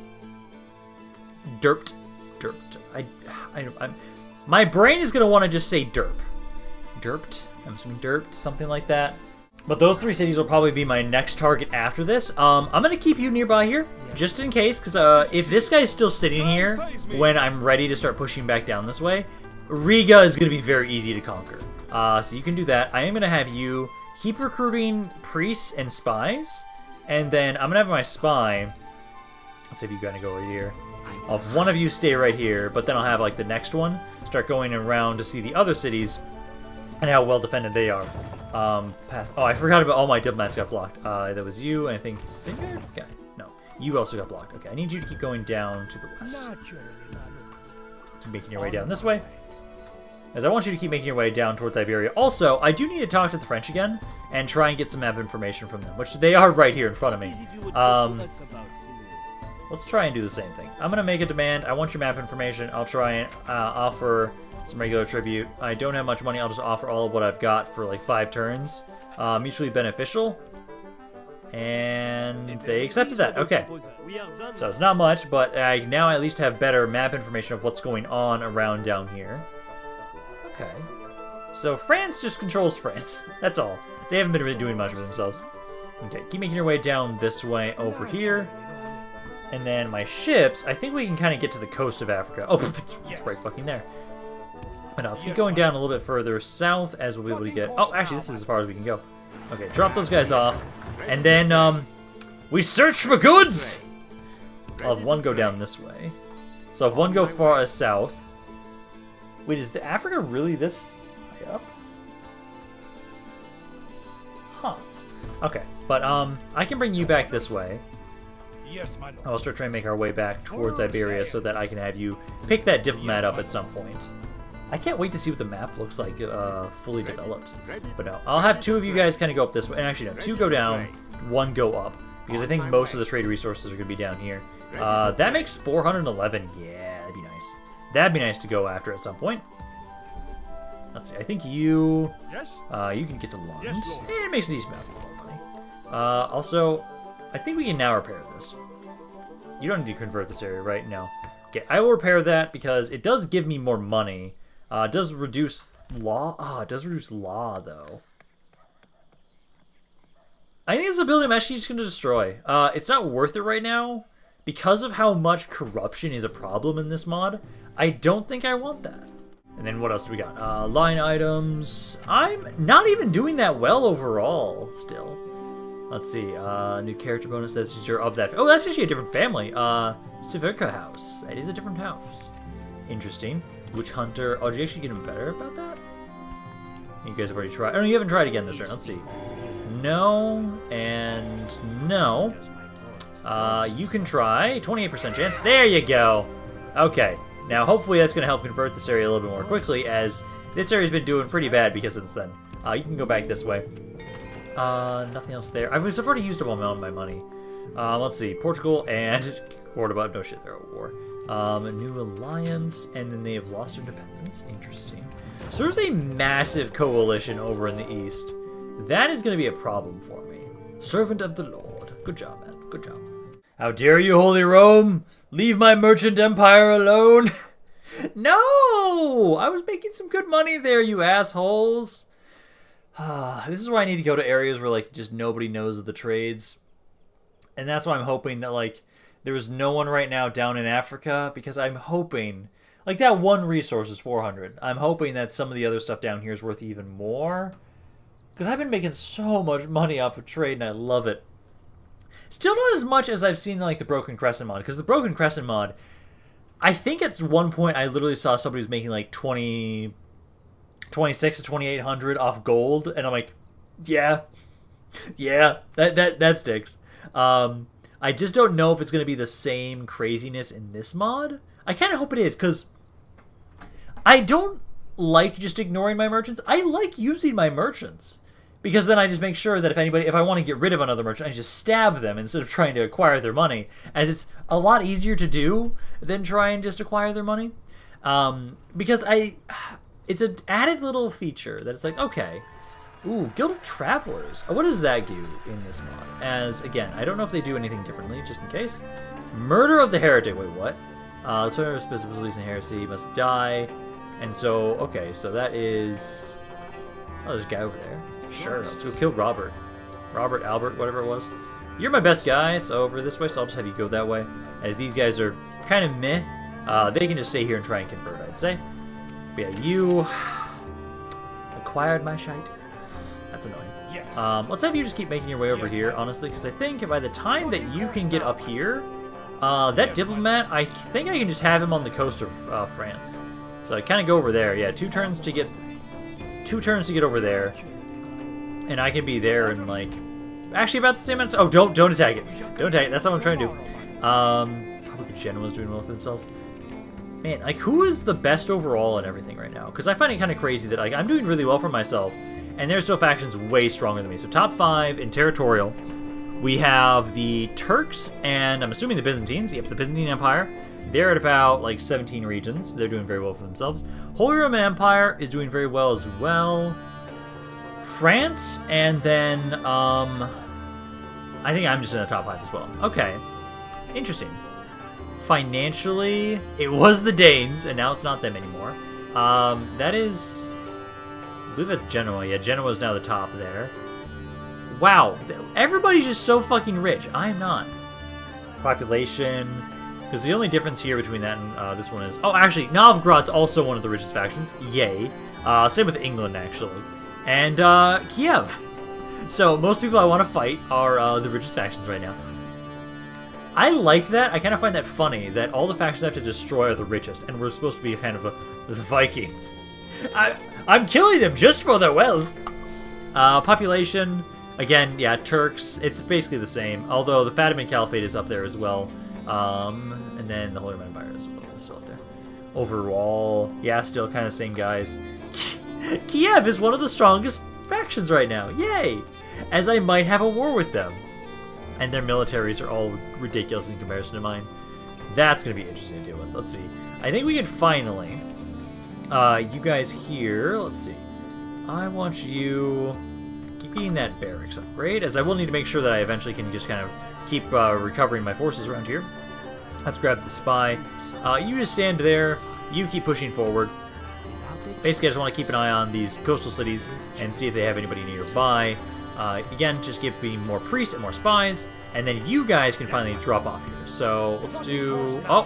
Speaker 1: Derpt. Derpt. I, I, I'm, my brain is going to want to just say Derp. Derpt. I'm assuming Derpt, something like that. But those three cities will probably be my next target after this. Um, I'm going to keep you nearby here, just in case, because uh, if this guy's still sitting here when I'm ready to start pushing back down this way, Riga is going to be very easy to conquer. Uh, so you can do that. I am going to have you keep recruiting priests and spies, and then I'm going to have my spy, let's see if you got to go over here, of one of you stay right here, but then I'll have like the next one start going around to see the other cities and how well defended they are. Um, path. Oh, I forgot about all my diplomats got blocked. Uh, that was you, and I think Singer? Okay, no. You also got blocked. Okay, I need you to keep going down to the west. Keep making your way down this way. As I want you to keep making your way down towards Iberia. Also, I do need to talk to the French again and try and get some map information from them, which they are right here in front of me. Um, let's try and do the same thing. I'm going to make a demand. I want your map information. I'll try and uh, offer some regular tribute. I don't have much money. I'll just offer all of what I've got for like five turns. Uh, mutually beneficial. And they accepted that. Okay. So it's not much, but I now at least have better map information of what's going on around down here. Okay. So France just controls France. That's all. They haven't been really doing much for themselves. Okay, keep making your way down this way over here. And then my ships, I think we can kind of get to the coast of Africa. Oh, it's, it's right fucking there. But no, let's keep going down a little bit further south as we'll be able to get... Oh, actually, this is as far as we can go. Okay, drop those guys off. And then, um, we search for goods! I'll have one go down this way. So I'll have one go far south. Wait, is the Africa really this high up? Huh. Okay, but, um, I can bring you back this way.
Speaker 2: Yes, my lord.
Speaker 1: I'll start trying to make our way back towards Iberia so that I can have you pick that diplomat up at some point. I can't wait to see what the map looks like uh, fully developed. But no, I'll have two of you guys kind of go up this way. And actually, no, two go down, one go up. Because I think most of the trade resources are going to be down here. Uh, that makes four hundred eleven. Yeah, that'd be nice. That'd be nice to go after at some point. Let's see. I think you... Uh, you can get to Lund. Eh, it makes a decent map a little money. Uh, also... I think we can now repair this. You don't need to convert this area, right? No. Okay, I will repair that because it does give me more money. Uh, it does reduce law. Oh, it does reduce law, though. I think this ability I'm actually just going to destroy. Uh, it's not worth it right now. Because of how much corruption is a problem in this mod, I don't think I want that. And then what else do we got? Uh, line items. I'm not even doing that well overall, still. Let's see, uh, new character bonus, that's you're of that. Oh, that's actually a different family. Uh, Civica House. That is a different house. Interesting. Witch Hunter. Oh, did you actually get him better about that? You guys have already tried. Oh, no, you haven't tried again this turn. Let's see. No, and no. Uh, you can try. twenty-eight percent chance. There you go. Okay. Now, hopefully that's going to help convert this area a little bit more quickly, as this area's been doing pretty bad because since then. Uh, you can go back this way. Uh, nothing else there. I've already used up all my money. Um, let's see. Portugal and Cordoba. No shit, they're at war. Um, a new alliance, and then they have lost their independence. Interesting. So there's a massive coalition over in the east. That is going to be a problem for me. Servant of the Lord. Good job, man. Good job. How dare you, Holy Rome! Leave my merchant empire alone! No! I was making some good money there, you assholes. This is why I need to go to areas where, like, just nobody knows of the trades. And that's why I'm hoping that, like, there's no one right now down in Africa, because I'm hoping... Like, that one resource is four hundred. I'm hoping that some of the other stuff down here is worth even more. Because I've been making so much money off of trade, and I love it. Still not as much as I've seen, like, the Broken Crescent mod. Because the Broken Crescent mod... I think at one point I literally saw somebody who's making, like, twenty... twenty-six to twenty-eight hundred off gold, and I'm like, yeah, yeah, that that that sticks. Um, I just don't know if it's gonna be the same craziness in this mod. I kind of hope it is, because I don't like just ignoring my merchants. I like using my merchants, because then I just make sure that if anybody, if I want to get rid of another merchant, I just stab them instead of trying to acquire their money, as it's a lot easier to do than try and just acquire their money. Um, because I. It's an added little feature that it's like, okay, ooh, Guild of Travelers. What does that do in this mod? As, again, I don't know if they do anything differently, just in case. Murder of the Heretic. Wait, what? Uh, this one specific beliefs in heresy must die. And so, okay, so that is... Oh, there's a guy over there. Sure, let's go kill Robert. Robert, Albert, whatever it was. You're my best guy, so over this way, so I'll just have you go that way. As these guys are kind of meh. Uh, they can just stay here and try and convert, I'd say. But yeah, you acquired my shite. That's annoying. Yes. Um, let's have you just keep making your way over yes, here, honestly, because I think by the time that you can get up here, uh, that yes, diplomat, I think I can just have him on the coast of uh, France. So I kind of go over there. Yeah, two turns to get, two turns to get over there, and I can be there in like, actually about the same amount. Of oh, don't don't attack it. Don't attack it. That's what I'm trying to do. Um, probably Genoa's doing well for themselves. Man, like, who is the best overall and everything right now? Because I find it kind of crazy that, like, I'm doing really well for myself, and there's still factions way stronger than me. So top five in territorial, we have the Turks, and I'm assuming the Byzantines. Yep, the Byzantine Empire. They're at about, like, seventeen regions. They're doing very well for themselves. Holy Roman Empire is doing very well as well. France, and then, um... I think I'm just in the top five as well. Okay. Interesting. Financially, it was the Danes, and now it's not them anymore. Um, that is... I believe that's Genoa. Yeah, Genoa is now the top there. Wow. Everybody's just so fucking rich. I'm not. Population... Because the only difference here between that and uh, this one is... Oh, actually, Novgorod's also one of the richest factions. Yay. Uh, same with England, actually. And uh, Kiev. So, most people I want to fight are uh, the richest factions right now. I like that. I kind of find that funny, that all the factions I have to destroy are the richest, and we're supposed to be kind of a, the Vikings. I, I'm killing them just for their wealth. Uh, population, again, yeah, Turks. It's basically the same, although the Fatimid Caliphate is up there as well. Um, and then the Holy Roman Empire as well is still up there. Overall, yeah, still kind of same guys. Kiev is one of the strongest factions right now. Yay! As I might have a war with them. And their militaries are all ridiculous in comparison to mine. That's going to be interesting to deal with. Let's see. I think we can finally... Uh, you guys here, let's see. I want you... Keep getting that barracks upgrade, as I will need to make sure that I eventually can just kind of keep uh, recovering my forces around here. Let's grab the spy. Uh, you just stand there. You keep pushing forward. Basically, I just want to keep an eye on these coastal cities and see if they have anybody nearby. Uh, again, just give me more priests and more spies, and then you guys can finally drop off here. So, let's do... Oh!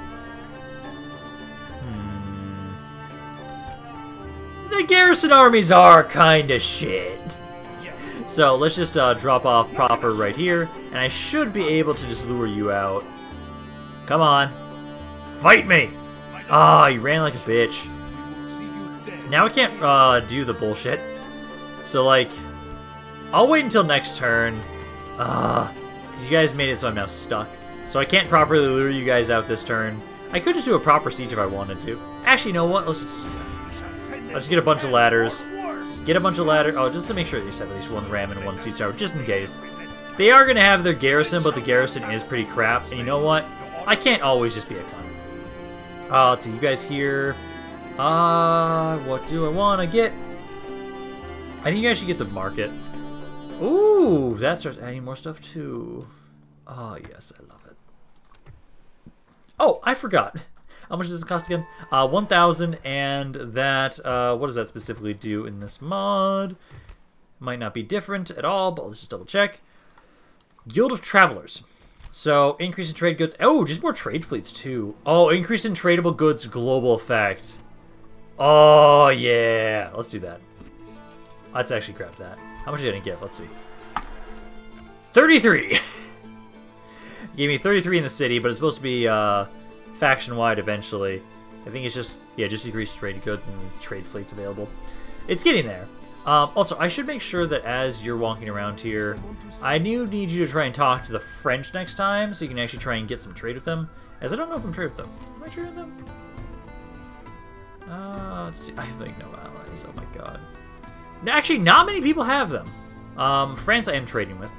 Speaker 1: Hmm. The garrison armies are kind of shit. So, let's just uh, drop off proper right here, and I should be able to just lure you out. Come on. Fight me! Ah, oh, you ran like a bitch. Now I can't uh, do the bullshit. So, like... I'll wait until next turn. Ah, uh, you guys made it so I'm now stuck. So I can't properly lure you guys out this turn. I could just do a proper siege if I wanted to. Actually, you know what? Let's just let's get a bunch of ladders. Get a bunch of ladders. Oh, just to make sure they have at least one ram and one siege tower, just in case. They are going to have their garrison, but the garrison is pretty crap. And you know what? I can't always just be a cunt. Uh, let's see, you guys here. Uh, what do I want to get? I think you guys should get the market. Ooh, that starts adding more stuff too. Oh, yes, I love it. Oh, I forgot. How much does it cost again? Uh, one thousand, and that, uh, what does that specifically do in this mod? Might not be different at all, but let's just double check. Guild of Travelers. So, increase in trade goods. Oh, just more trade fleets too. Oh, increase in tradable goods global effect. Oh, yeah. Let's do that. Let's actually grab that. How much are you going to give? Let's see. thirty-three! Gave me thirty-three in the city, but it's supposed to be uh, faction-wide eventually. I think it's just, yeah, just increased trade goods and trade fleets available. It's getting there. Um, also, I should make sure that as you're walking around here, I do need you to try and talk to the French next time, so you can actually try and get some trade with them. As I don't know if I'm trade with them. Am I trade with them? Uh, let's see. I have like no allies. Oh my god. Actually, not many people have them. Um, France I am trading with.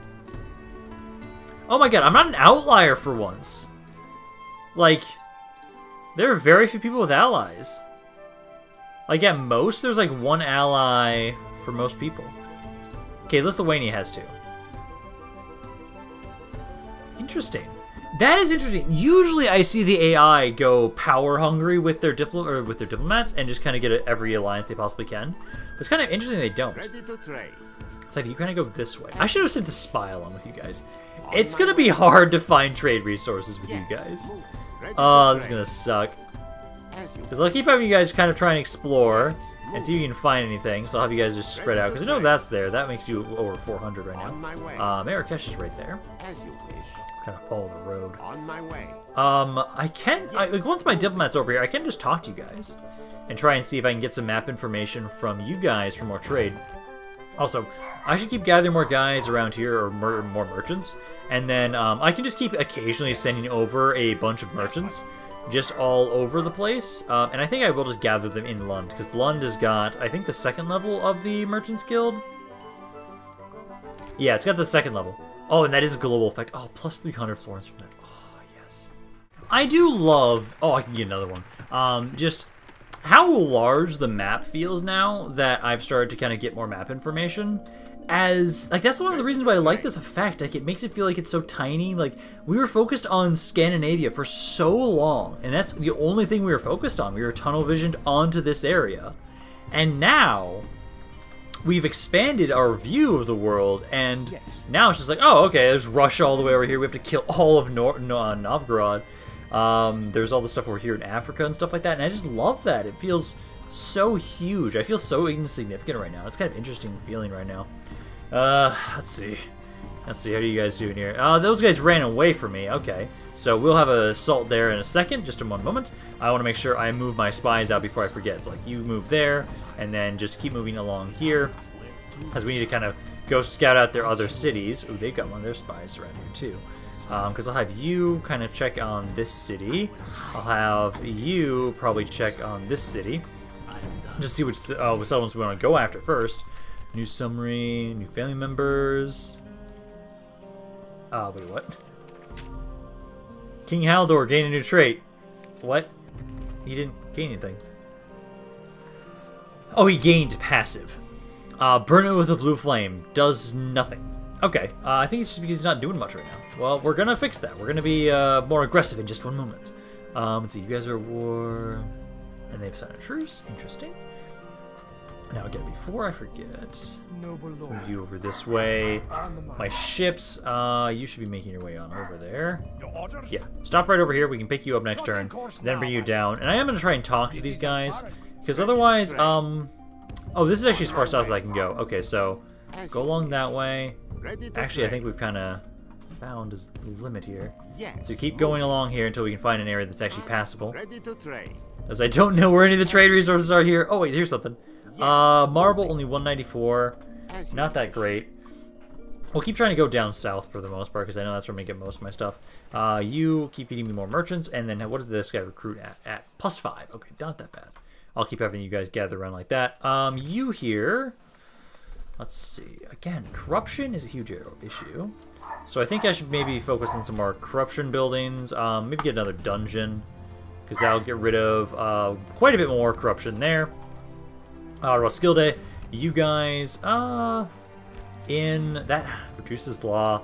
Speaker 1: Oh my god, I'm not an outlier for once. Like, there are very few people with allies. Like, at most, there's like one ally for most people. Okay, Lithuania has two. Interesting. That is interesting. Usually, I see the A I go power hungry with their diplo or with their diplomats and just kind of get every alliance they possibly can. But it's kind of interesting they don't.
Speaker 3: Ready to trade.
Speaker 1: It's like you kind of go this way. I should have sent a spy along with you guys. It's gonna be hard to find trade resources with you guys. Oh, this is gonna suck. Because I'll keep having you guys kind of try and explore and see if you can find anything. So I'll have you guys just spread out. Because I know that's there. That makes you over four hundred right now. Uh, Marrakesh is right there.
Speaker 3: As you wish.
Speaker 1: Let's kind of follow the road.
Speaker 3: On my way.
Speaker 1: Um, I can, I, like, once my diplomat's over here, I can just talk to you guys and try and see if I can get some map information from you guys for more trade. Also, I should keep gathering more guys around here, or mer more merchants, and then um, I can just keep occasionally sending over a bunch of merchants just all over the place, um, and I think I will just gather them in Lund, because Lund has got, I think, the second level of the Merchants Guild. Yeah, it's got the second level. Oh, and that is a global effect. Oh, plus three hundred florins from that. Oh, yes. I do love... Oh, I can get another one. Um, just how large the map feels now that I've started to kind of get more map information. as like that's one of the reasons why I like this effect. Like it makes it feel like it's so tiny. Like we were focused on Scandinavia for so long, and that's the only thing we were focused on. We were tunnel visioned onto this area, and now we've expanded our view of the world, and yes. now it's just like, oh, okay, there's Russia all the way over here. We have to kill all of Nor no Novgorod. Um, there's all the stuff over here in Africa and stuff like that, and I just love that. It feels so huge. I feel so insignificant right now. It's kind of interesting feeling right now. Uh, let's see. Let's see, how are you guys doing here? Uh, those guys ran away from me. Okay, so we'll have an assault there in a second, just in one moment. I want to make sure I move my spies out before I forget. So, like, you move there, and then just keep moving along here, because we need to kind of go scout out their other cities. Ooh, they've got one of their spies around here, too. Because um, I'll have you kind of check on this city. I'll have you probably check on this city. Just see which uh, settlements we want to go after first. New summary, new family members. Uh, wait, what? King Haldor gained a new trait. What? He didn't gain anything. Oh, he gained passive. Uh, burn it with a blue flame. Does nothing. Okay, uh, I think it's just because he's not doing much right now. Well, we're gonna fix that. We're gonna be uh, more aggressive in just one moment. Um, let's see, you guys are at war, and they've signed a truce. Interesting. Now again, before I forget, move you over this way. My ships, uh, you should be making your way on over there. Yeah, stop right over here. We can pick you up next turn, then bring you down. And I am gonna try and talk to these guys, because otherwise, um, oh, this is actually as far south as I can go. Okay, so go along that way. Actually, I think we've kind of found his limit here. So keep going along here until we can find an area that's actually passable. As I don't know where any of the trade resources are here. Oh wait, here's something. Uh, marble only one ninety-four. Not that great. We'll keep trying to go down south for the most part because I know that's where I get most of my stuff. Uh, you keep getting me more merchants, and then what did this guy recruit at? At plus five. Okay, not that bad. I'll keep having you guys gather around like that. Um, you here. Let's see. Again, corruption is a huge issue. So I think I should maybe focus on some more corruption buildings. Um, maybe get another dungeon, because that'll get rid of uh, quite a bit more corruption there. Uh, Roskilde, you guys, uh, in that reduces law.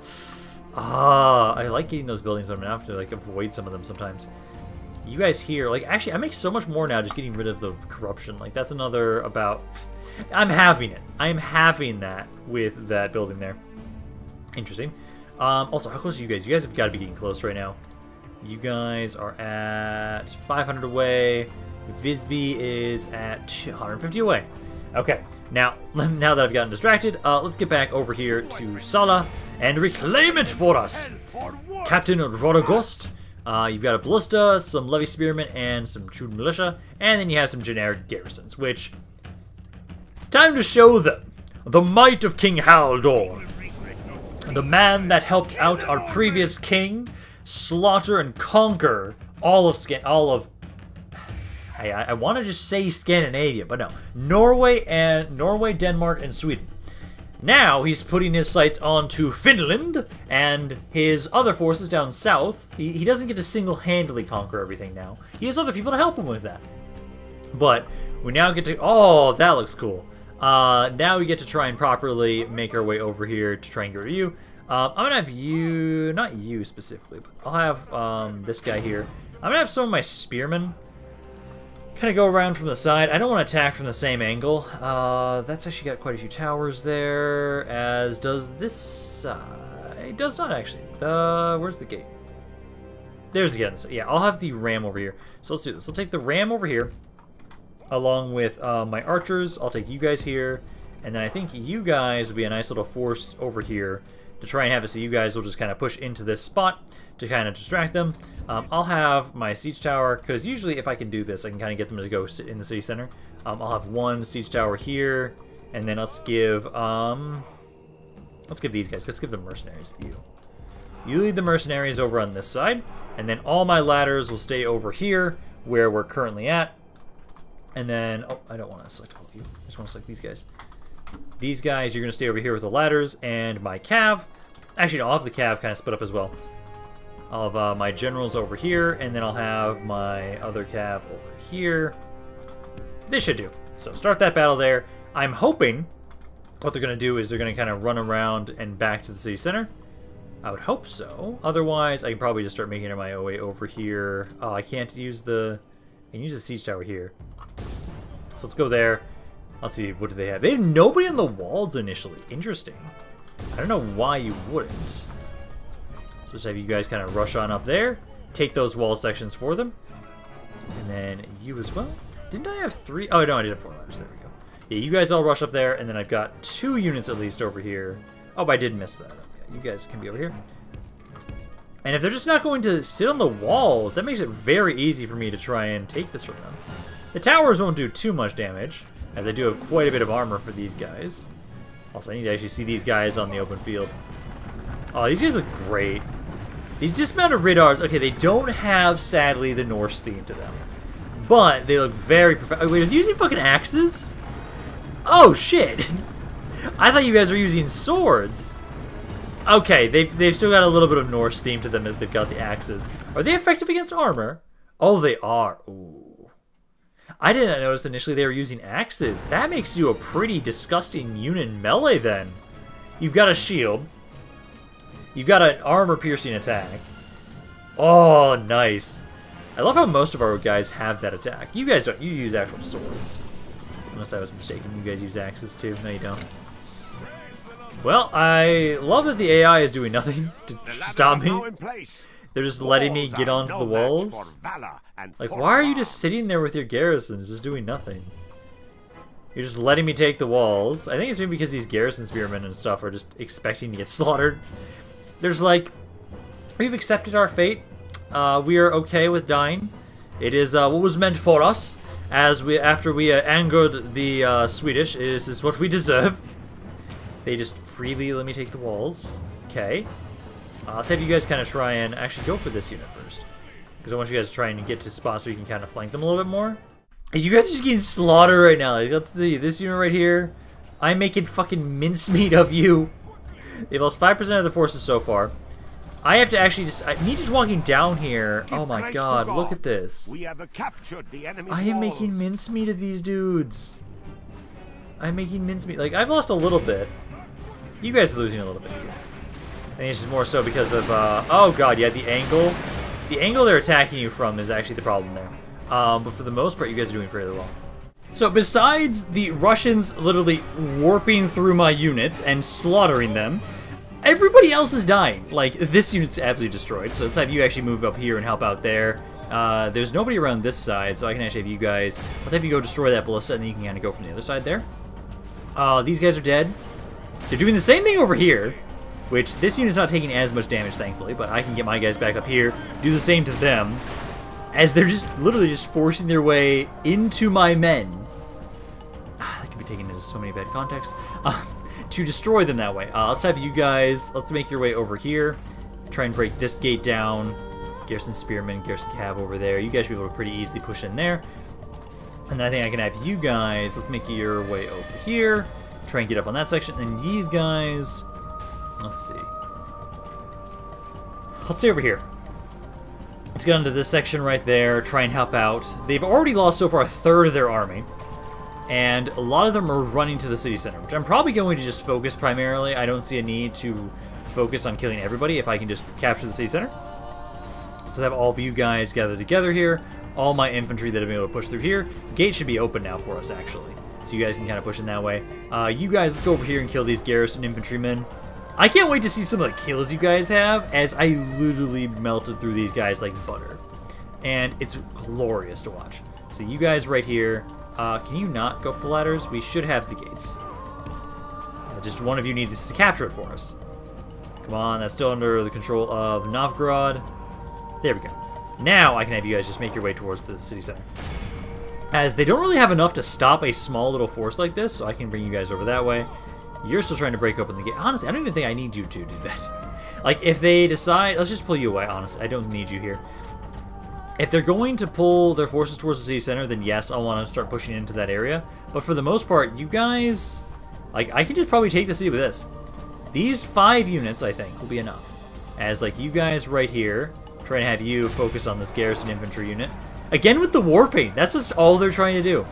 Speaker 1: Ah, I like getting those buildings, but I'm gonna have to like avoid some of them sometimes. You guys here, like, actually, I make so much more now just getting rid of the corruption. Like, that's another about. I'm having it. I'm having that with that building there. Interesting. Um, also, how close are you guys? You guys have got to be getting close right now. You guys are at five hundred away. Visby is at one hundred fifty away. Okay, now now that I've gotten distracted, uh, let's get back over here to Sala and reclaim it for us. Captain Rodogost, uh, you've got a ballista, some levy spearmen, and some true militia, and then you have some generic garrisons, which it's time to show them the might of King Haldor, the man that helped out our previous king slaughter and conquer all of Scan all of. I, I want to just say Scandinavia, but no. Norway and Norway, Denmark, and Sweden. Now he's putting his sights onto Finland and his other forces down south. He, he doesn't get to single-handedly conquer everything now. He has other people to help him with that. But we now get to... Oh, that looks cool. Uh, now we get to try and properly make our way over here to try and get rid of you. Um, I'm going to have you... Not you specifically, but I'll have um, this guy here. I'm going to have some of my spearmen kind of go around from the side. I don't want to attack from the same angle. Uh, that's actually got quite a few towers there, as does this side. It does not actually. Uh, where's the gate? There's the gate. Yeah, I'll have the ram over here. So let's do this. I'll take the ram over here, along with uh, my archers. I'll take you guys here, and then I think you guys would be a nice little force over here to try and have it so you guys will just kind of push into this spot to kind of distract them. Um, I'll have my siege tower, because usually if I can do this, I can kind of get them to go sit in the city center. Um, I'll have one siege tower here, and then let's give, um, let's give these guys, let's give the mercenaries with you. You lead the mercenaries over on this side, and then all my ladders will stay over here, where we're currently at. And then, oh, I don't want to select all of you. I just want to select these guys. These guys, you're going to stay over here with the ladders, and my cav. Actually, no, I'll have the cav kind of split up as well. I'll have uh, my generals over here, and then I'll have my other cav over here. This should do. So start that battle there. I'm hoping what they're going to do is they're going to kind of run around and back to the city center. I would hope so. Otherwise, I can probably just start making my way over here. Oh, I can't use the... I can use the siege tower here. So let's go there. Let's see, what do they have? They have nobody on the walls initially. Interesting. I don't know why you wouldn't. So just have you guys kind of rush on up there. Take those wall sections for them. And then you as well. Didn't I have three? Oh, no, I did have four ladders. There we go. Yeah, you guys all rush up there. And then I've got two units at least over here. Oh, but I did miss that. Okay, you guys can be over here. And if they're just not going to sit on the walls, that makes it very easy for me to try and take this from them. The towers won't do too much damage, as I do have quite a bit of armor for these guys. Also, I need to actually see these guys on the open field. Oh, these guys look great. These dismounted radars, okay, they don't have, sadly, the Norse theme to them. But they look very professional. Wait, are they using fucking axes? Oh, shit! I thought you guys were using swords. Okay, they've, they've still got a little bit of Norse theme to them as they've got the axes. Are they effective against armor? Oh, they are. Ooh. I didn't notice initially they were using axes. That makes you a pretty disgusting unit in melee then. You've got a shield. You've got an armor-piercing attack. Oh, nice. I love how most of our guys have that attack. You guys don't. You use actual swords. Unless I was mistaken. You guys use axes too. No, you don't. Well, I love that the A I is doing nothing to stop me. They're just letting me get onto the walls. Like, why are you just sitting there with your garrisons, just doing nothing? You're just letting me take the walls. I think it's maybe because these garrison spearmen and stuff are just expecting to get slaughtered. There's like, we've accepted our fate. Uh, we are okay with dying. It is uh, what was meant for us. As we, after we uh, angered the uh, Swedish, this is what we deserve. They just freely let me take the walls. Okay. Uh, let's have you guys kind of try and actually go for this unit first. Because I want you guys to try and get to spots where you can kind of flank them a little bit more. Hey, you guys are just getting slaughtered right now. Like, that's the this unit right here. I'm making fucking mincemeat of you. They've lost five percent of their forces so far. I have to actually just... I, me just walking down here... Oh my god, look at this.
Speaker 3: We have captured the enemy's
Speaker 1: I am
Speaker 3: walls.
Speaker 1: making mincemeat of these dudes. I'm making mincemeat. Like, I've lost a little bit. You guys are losing a little bit here. I think it's just more so because of... Uh, oh god, yeah, the angle. The angle they're attacking you from is actually the problem there. Um, but for the most part, you guys are doing fairly well. So besides the Russians literally warping through my units and slaughtering them, everybody else is dying. Like, this unit's absolutely destroyed. So let's have you actually move up here and help out there. Uh, there's nobody around this side, so I can actually have you guys... Let's have you go destroy that ballista, and then you can kind of go from the other side there. Uh, these guys are dead. They're doing the same thing over here, which this unit's not taking as much damage, thankfully, but I can get my guys back up here, do the same to them, as they're just literally just forcing their way into my men. Ah, that could be taken into so many bad contexts. Uh, to destroy them that way. Uh, let's have you guys, let's make your way over here, try and break this gate down. Garrison Spearmen, Garrison Cav over there. You guys should be able to pretty easily push in there. And then I think I can have you guys, let's make your way over here, try and get up on that section, and these guys, let's see. Let's stay over here. Let's get onto this section right there, try and help out. They've already lost so far a third of their army, and a lot of them are running to the city center, which I'm probably going to just focus primarily. I don't see a need to focus on killing everybody if I can just capture the city center. So I have all of you guys gathered together here, all my infantry that have been able to push through here. Gate should be open now for us, actually, so you guys can kind of push in that way. Uh, you guys, let's go over here and kill these garrison infantrymen. I can't wait to see some of the kills you guys have, as I literally melted through these guys like butter. And it's glorious to watch. So you guys right here, uh, can you not go up the ladders? We should have the gates. Uh, just one of you needs to capture it for us. Come on, that's still under the control of Novgorod. There we go. Now I can have you guys just make your way towards the city center. As they don't really have enough to stop a small little force like this, so I can bring you guys over that way. You're still trying to break open the gate. Honestly, I don't even think I need you to do that. Like, if they decide... Let's just pull you away, honestly. I don't need you here. If they're going to pull their forces towards the city center, then yes, I'll want to start pushing into that area. But for the most part, you guys... Like, I can just probably take the city with this. These five units, I think, will be enough. As, like, you guys right here... Trying to have you focus on this garrison infantry unit. Again with the warping. That's just all they're trying to do.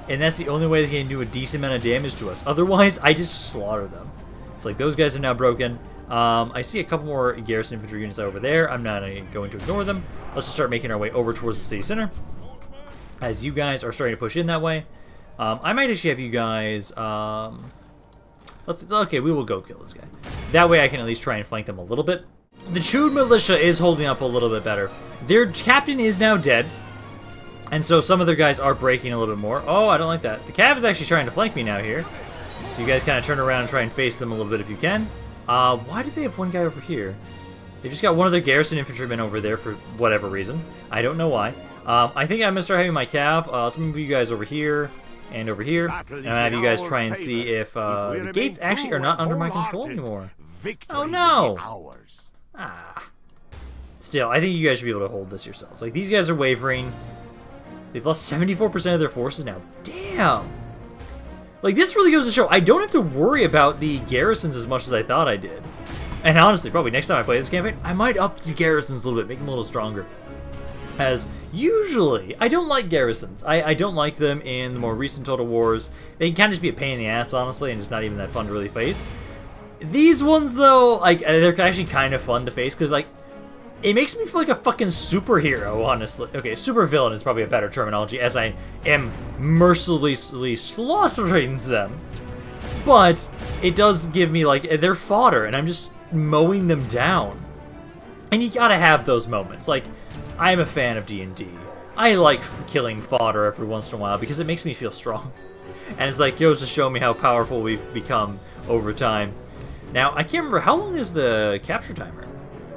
Speaker 1: and that's the only way they can do a decent amount of damage to us. Otherwise, I just slaughter them. It's like those guys are now broken. Um, I see a couple more garrison infantry units over there. I'm not going to ignore them. Let's just start making our way over towards the city center, as you guys are starting to push in that way. Um, I might actually have you guys... Um, let's Okay, we will go kill this guy. That way I can at least try and flank them a little bit. The Chud militia is holding up a little bit better. Their captain is now dead, and so some of their guys are breaking a little bit more. Oh, I don't like that. The Cav is actually trying to flank me now here. So you guys kind of turn around and try and face them a little bit if you can. Uh, why do they have one guy over here? They just got one of their garrison infantrymen over there for whatever reason. I don't know why. Um, I think I'm going to start having my Cav. Uh, let's move you guys over here and over here. And I'll have you guys try and see if uh, the gates actually are not under my control anymore. Oh no! Ah. Still, I think you guys should be able to hold this yourselves. Like, these guys are wavering. They've lost seventy-four percent of their forces now. Damn! Like, this really goes to show I don't have to worry about the garrisons as much as I thought I did. And honestly, probably next time I play this campaign, I might up the garrisons a little bit, make them a little stronger. As usually, I don't like garrisons. I, I don't like them in the more recent Total Wars. They can kind of just be a pain in the ass, honestly, and just not even that fun to really face. These ones, though, like, they're actually kind of fun to face, because, like, it makes me feel like a fucking superhero, honestly. Okay, supervillain is probably a better terminology, as I am mercilessly slaughtering them. But it does give me, like, they're fodder, and I'm just mowing them down. And you gotta have those moments. Like, I'm a fan of D and D. I like killing fodder every once in a while, because it makes me feel strong. And it's like, goes to show me how powerful we've become over time. Now, I can't remember, how long is the capture timer?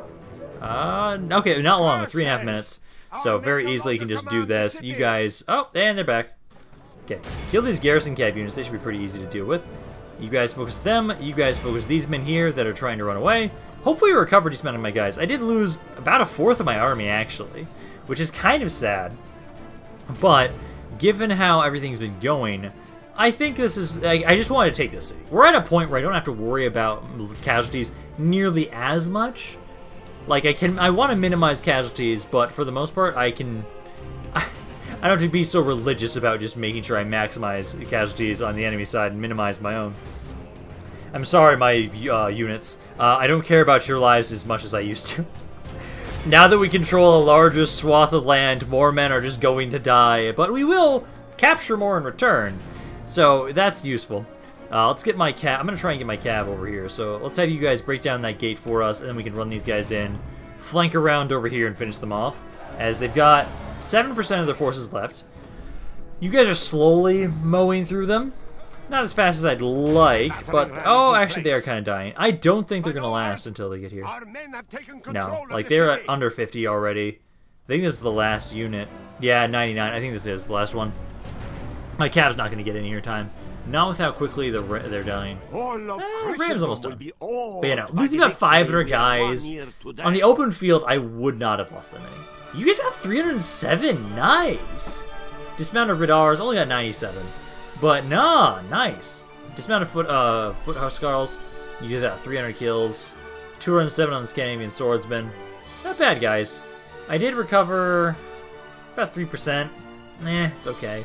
Speaker 1: Uh, okay, not long, three and a half minutes. So very easily you can just do this. You guys, oh, and they're back. Okay, kill these garrison cav units. They should be pretty easy to deal with. You guys focus them. You guys focus these men here that are trying to run away. Hopefully, we recover decent amount of my guys. I did lose about a fourth of my army actually, which is kind of sad. But given how everything's been going, I think this is... I, I just wanted to take this city. We're at a point where I don't have to worry about casualties nearly as much. Like, I can... I want to minimize casualties, but for the most part, I can... I, I don't have to be so religious about just making sure I maximize casualties on the enemy side and minimize my own. I'm sorry, my uh, units. Uh, I don't care about your lives as much as I used to. Now that we control a larger swath of land, more men are just going to die, but we will capture more in return. So that's useful. Uh, let's get my cab. I'm going to try and get my cab over here. So let's have you guys break down that gate for us, and then we can run these guys in, flank around over here, and finish them off. As they've got seven percent of their forces left. You guys are slowly mowing through them. Not as fast as I'd like, but... Oh, actually, they are kind of dying. I don't think they're going to last until they get here. No, like, they're at under fifty already. I think this is the last unit. Yeah, ninety-nine. I think this is the last one. My cab's not going to get in here in time. Not with how quickly the ra they're dying. Eh, Ram's almost done. But yeah, no. Losing about five hundred guys on the open field, I would not have lost that many. You guys got three hundred seven. Nice. Dismounted radars only got ninety-seven. But nah, nice. Dismounted foot uh foot huskarls. You guys got three hundred kills. two hundred seven on the Scandinavian swordsman. Not bad, guys. I did recover about three percent. Eh, it's okay.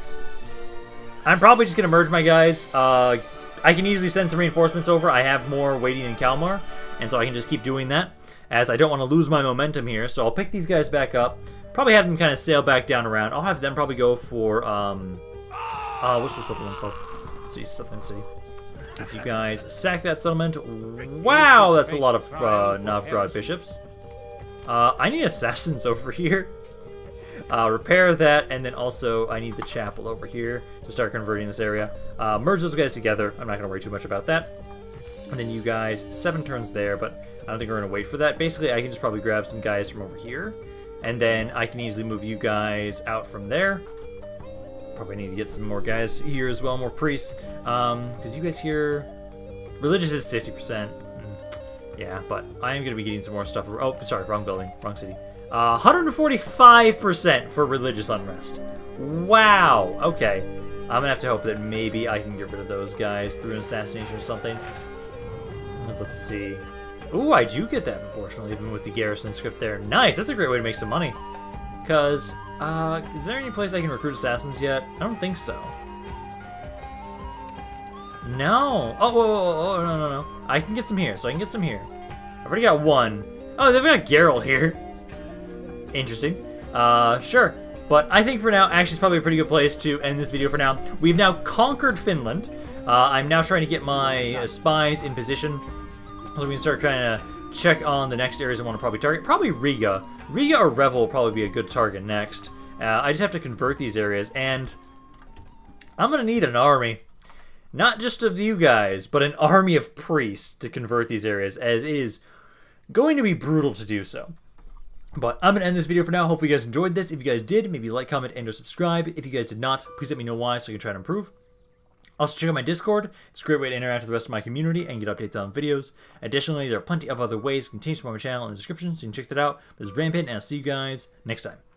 Speaker 1: I'm probably just going to merge my guys. Uh, I can easily send some reinforcements over. I have more waiting in Kalmar, and so I can just keep doing that, as I don't want to lose my momentum here. So I'll pick these guys back up. Probably have them kind of sail back down around. I'll have them probably go for, um... Uh, what's the settlement called? Let's see, Settlement City. As you guys sack that settlement. Wow, that's a lot of uh, Novgorod bishops. Uh, I need assassins over here. Uh, repair that, and then also I need the chapel over here to start converting this area. Uh, merge those guys together. I'm not going to worry too much about that. And then you guys, seven turns there, but I don't think we're going to wait for that. Basically, I can just probably grab some guys from over here, and then I can easily move you guys out from there. Probably need to get some more guys here as well, more priests. Um, because you guys here, religious is fifty percent. Mm, yeah, but I am going to be getting some more stuff. Oh, sorry, wrong building, wrong city. Uh, one hundred forty-five percent for religious unrest. Wow. Okay. I'm gonna have to hope that maybe I can get rid of those guys through an assassination or something. Let's, let's see. Ooh, I do get that proportional, even with the garrison script there. Nice. That's a great way to make some money. Because Uh, is there any place I can recruit assassins yet? I don't think so. No. Oh, whoa, whoa, whoa, no, no, no. I can get some here, so I can get some here. I've already got one. Oh, they've got Geralt here. Interesting. Uh, sure. But I think for now, actually, it's probably a pretty good place to end this video for now. We've now conquered Finland. Uh, I'm now trying to get my uh, spies in position, so we can start trying to check on the next areas I want to probably target. Probably Riga. Riga or Revel will probably be a good target next. Uh, I just have to convert these areas, and I'm going to need an army. Not just of you guys, but an army of priests to convert these areas, as it is going to be brutal to do so. But I'm going to end this video for now. Hopefully you guys enjoyed this. If you guys did, maybe like, comment, and or subscribe. If you guys did not, please let me know why so I can try to improve. Also, check out my Discord. It's a great way to interact with the rest of my community and get updates on videos. Additionally, there are plenty of other ways to continue to support my channel in the description, so you can check that out. This is Rampaned, and I'll see you guys next time.